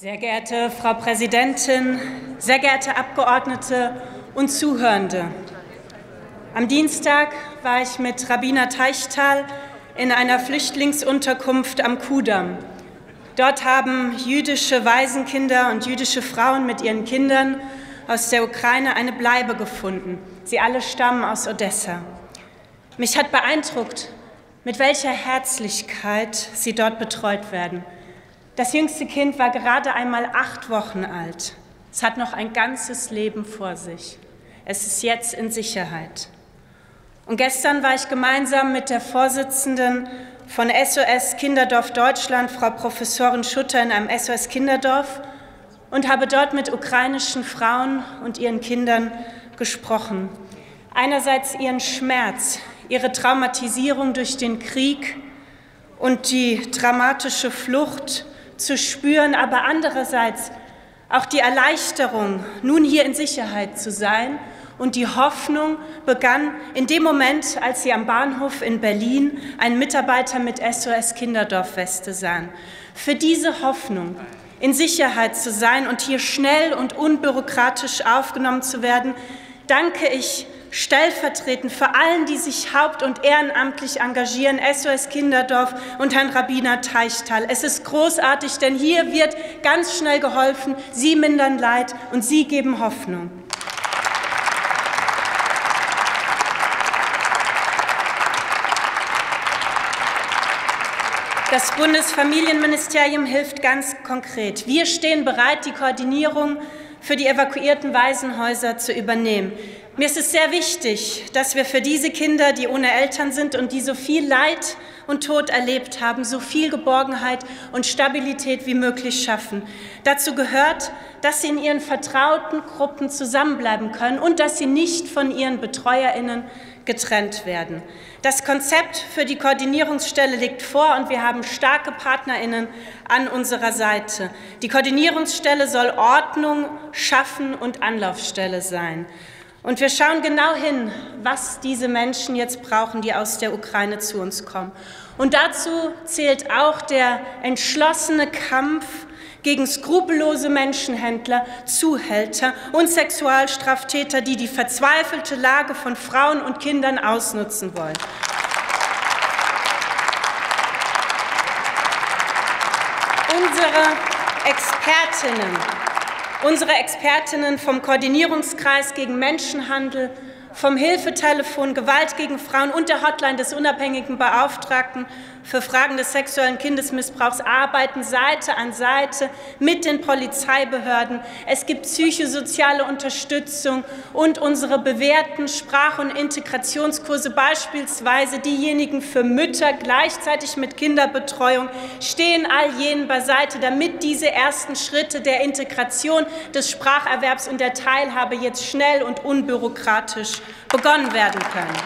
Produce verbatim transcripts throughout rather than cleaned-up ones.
Sehr geehrte Frau Präsidentin, sehr geehrte Abgeordnete und Zuhörende! Am Dienstag war ich mit Rabina Teichtal in einer Flüchtlingsunterkunft am Kudamm. Dort haben jüdische Waisenkinder und jüdische Frauen mit ihren Kindern aus der Ukraine eine Bleibe gefunden. Sie alle stammen aus Odessa. Mich hat beeindruckt, mit welcher Herzlichkeit sie dort betreut werden. Das jüngste Kind war gerade einmal acht Wochen alt. Es hat noch ein ganzes Leben vor sich. Es ist jetzt in Sicherheit. Und gestern war ich gemeinsam mit der Vorsitzenden von S O S Kinderdorf Deutschland, Frau Professorin Schutter, in einem S O S Kinderdorf und habe dort mit ukrainischen Frauen und ihren Kindern gesprochen. Einerseits ihren Schmerz, ihre Traumatisierung durch den Krieg und die dramatische Flucht zu spüren, aber andererseits auch die Erleichterung, nun hier in Sicherheit zu sein. Und die Hoffnung begann in dem Moment, als sie am Bahnhof in Berlin einen Mitarbeiter mit S O S Kinderdorf-Weste sahen. Für diese Hoffnung, in Sicherheit zu sein und hier schnell und unbürokratisch aufgenommen zu werden, danke ich stellvertretend für allen, die sich haupt- und ehrenamtlich engagieren, S O S Kinderdorf und Herrn Rabina Teichtal. Es ist großartig, denn hier wird ganz schnell geholfen. Sie mindern Leid und Sie geben Hoffnung. Das Bundesfamilienministerium hilft ganz konkret. Wir stehen bereit, die Koordinierung für die evakuierten Waisenhäuser zu übernehmen. Mir ist es sehr wichtig, dass wir für diese Kinder, die ohne Eltern sind und die so viel Leid und Tod erlebt haben, so viel Geborgenheit und Stabilität wie möglich schaffen. Dazu gehört, dass sie in ihren vertrauten Gruppen zusammenbleiben können und dass sie nicht von ihren BetreuerInnen getrennt werden. Das Konzept für die Koordinierungsstelle liegt vor und wir haben starke PartnerInnen an unserer Seite. Die Koordinierungsstelle soll Ordnung schaffen und Anlaufstelle sein. Und wir schauen genau hin, was diese Menschen jetzt brauchen, die aus der Ukraine zu uns kommen. Und dazu zählt auch der entschlossene Kampf gegen skrupellose Menschenhändler, Zuhälter und Sexualstraftäter, die die verzweifelte Lage von Frauen und Kindern ausnutzen wollen. Unsere Expertinnen, unsere Expertinnen vom Koordinierungskreis gegen Menschenhandel, vom Hilfetelefon Gewalt gegen Frauen und der Hotline des unabhängigen Beauftragten für Fragen des sexuellen Kindesmissbrauchs arbeiten Seite an Seite mit den Polizeibehörden. Es gibt psychosoziale Unterstützung und unsere bewährten Sprach- und Integrationskurse, beispielsweise diejenigen für Mütter gleichzeitig mit Kinderbetreuung, stehen all jenen beiseite, damit diese ersten Schritte der Integration, des Spracherwerbs und der Teilhabe jetzt schnell und unbürokratisch begonnen werden können.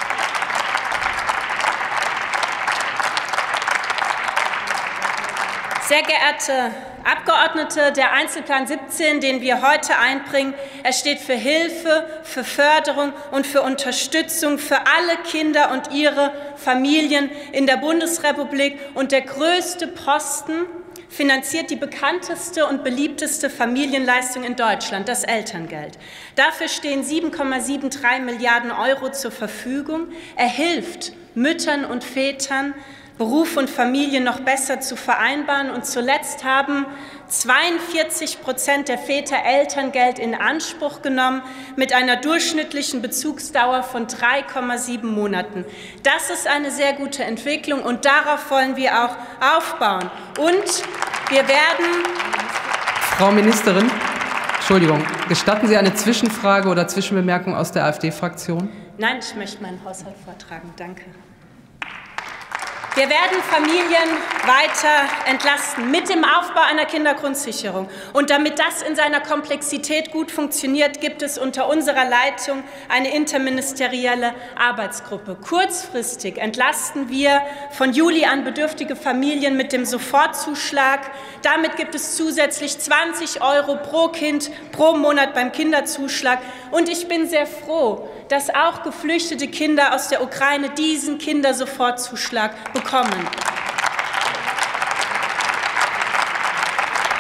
Sehr geehrte Abgeordnete, der Einzelplan siebzehn, den wir heute einbringen, er steht für Hilfe, für Förderung und für Unterstützung für alle Kinder und ihre Familien in der Bundesrepublik. Und der größte Posten finanziert die bekannteste und beliebteste Familienleistung in Deutschland, das Elterngeld. Dafür stehen sieben Komma dreiundsiebzig Milliarden Euro zur Verfügung. Er hilft Müttern und Vätern, Beruf und Familie noch besser zu vereinbaren. Und zuletzt haben zweiundvierzig Prozent der Väter Elterngeld in Anspruch genommen, mit einer durchschnittlichen Bezugsdauer von drei Komma sieben Monaten. Das ist eine sehr gute Entwicklung und darauf wollen wir auch aufbauen. Und wir werden... Frau Ministerin, Entschuldigung, gestatten Sie eine Zwischenfrage oder Zwischenbemerkung aus der AfD-Fraktion? Nein, ich möchte meinen Haushalt vortragen. Danke. Wir werden Familien weiter entlasten mit dem Aufbau einer Kindergrundsicherung. Und damit das in seiner Komplexität gut funktioniert, gibt es unter unserer Leitung eine interministerielle Arbeitsgruppe. Kurzfristig entlasten wir von Juli an bedürftige Familien mit dem Sofortzuschlag. Damit gibt es zusätzlich zwanzig Euro pro Kind pro Monat beim Kinderzuschlag. Und ich bin sehr froh, dass auch geflüchtete Kinder aus der Ukraine diesen Kindersofortzuschlag bekommen.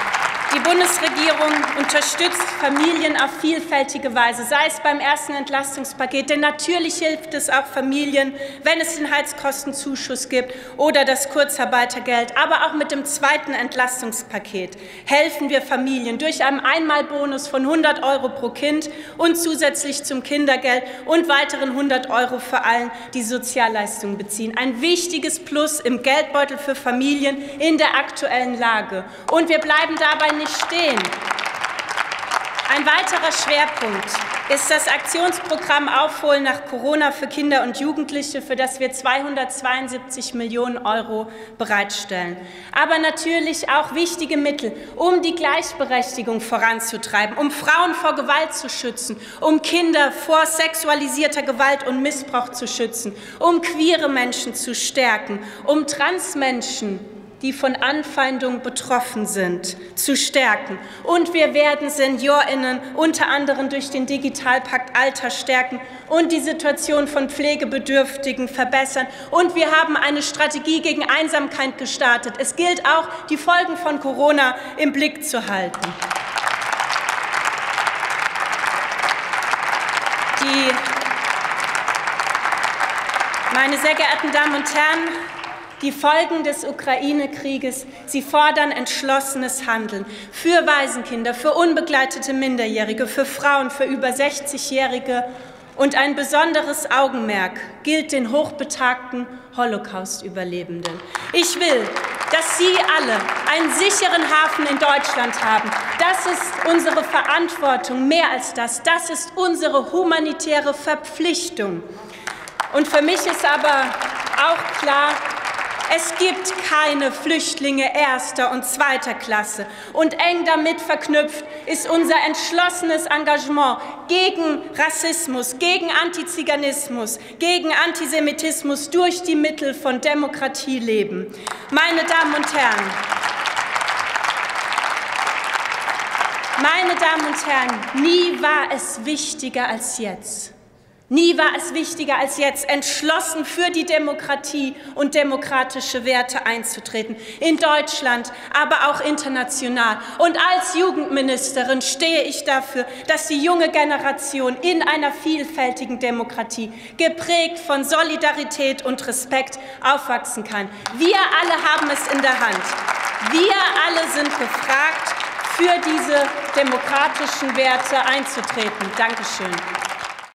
Die Bundesregierung unterstützt Familien auf vielfältige Weise, sei es beim ersten Entlastungspaket, denn natürlich hilft es auch Familien, wenn es den Heizkostenzuschuss gibt oder das Kurzarbeitergeld. Aber auch mit dem zweiten Entlastungspaket helfen wir Familien durch einen Einmalbonus von hundert Euro pro Kind und zusätzlich zum Kindergeld und weiteren hundert Euro für allen, die Sozialleistungen beziehen. Ein wichtiges Plus im Geldbeutel für Familien in der aktuellen Lage. Und wir bleiben dabei nicht stehen. Ein weiterer Schwerpunkt ist das Aktionsprogramm Aufholen nach Corona für Kinder und Jugendliche, für das wir zweihundertzweiundsiebzig Millionen Euro bereitstellen. Aber natürlich auch wichtige Mittel, um die Gleichberechtigung voranzutreiben, um Frauen vor Gewalt zu schützen, um Kinder vor sexualisierter Gewalt und Missbrauch zu schützen, um queere Menschen zu stärken, um Transmenschen, die von Anfeindung betroffen sind, zu stärken. Und wir werden SeniorInnen unter anderem durch den Digitalpakt Alter stärken und die Situation von Pflegebedürftigen verbessern. Und wir haben eine Strategie gegen Einsamkeit gestartet. Es gilt auch, die Folgen von Corona im Blick zu halten. Die, meine sehr geehrten Damen und Herren, die Folgen des Ukraine-Krieges, sie fordern entschlossenes Handeln für Waisenkinder, für unbegleitete Minderjährige, für Frauen, für über sechzigjährige. Und ein besonderes Augenmerk gilt den hochbetagten Holocaust-Überlebenden. Ich will, dass Sie alle einen sicheren Hafen in Deutschland haben. Das ist unsere Verantwortung, mehr als das. Das ist unsere humanitäre Verpflichtung. Und für mich ist aber auch klar, es gibt keine Flüchtlinge erster und zweiter Klasse. Und eng damit verknüpft ist unser entschlossenes Engagement gegen Rassismus, gegen Antiziganismus, gegen Antisemitismus durch die Mittel von Demokratie leben. Meine Damen und Herren, meine Damen und Herren, nie war es wichtiger als jetzt. Nie war es wichtiger als jetzt, entschlossen für die Demokratie und demokratische Werte einzutreten. In Deutschland, aber auch international. Und als Jugendministerin stehe ich dafür, dass die junge Generation in einer vielfältigen Demokratie, geprägt von Solidarität und Respekt, aufwachsen kann. Wir alle haben es in der Hand. Wir alle sind gefragt, für diese demokratischen Werte einzutreten. Dankeschön.